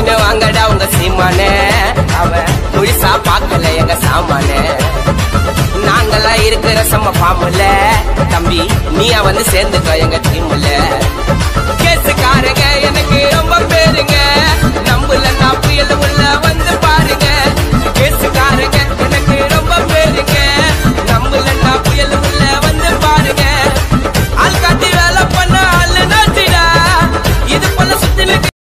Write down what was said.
பொறுமையா வாங்கடா உங்க சீமானே, அவன் முழுசா பாக்கல எங்க சாமானே. நாங்கெல்லாம் இருக்கிற செம்ம பாம்புல, தம்பி நீயா வந்து சேர்ந்துக்க எங்க டீம்ல. கேசுக்காரங்க